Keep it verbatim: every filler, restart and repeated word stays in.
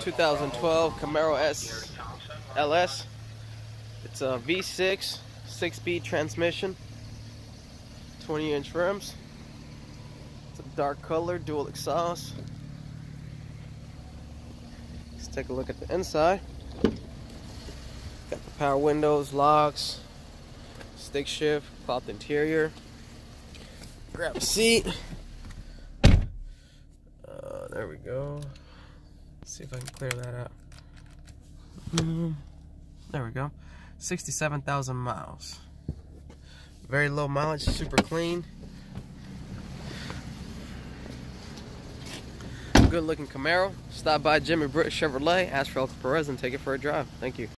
two thousand twelve Camaro S L S. It's a V six, six-speed transmission, twenty inch rims. It's a dark color, dual exhaust. Let's take a look at the inside. Got the power windows, locks, stick shift, cloth interior. Grab a seat. Uh, there we go. Let's see if I can clear that out. Mm, there we go. sixty-seven thousand miles. Very low mileage, super clean. Good looking Camaro. Stop by Jimmy Britt Chevrolet, ask for Elker Perez, and take it for a drive. Thank you.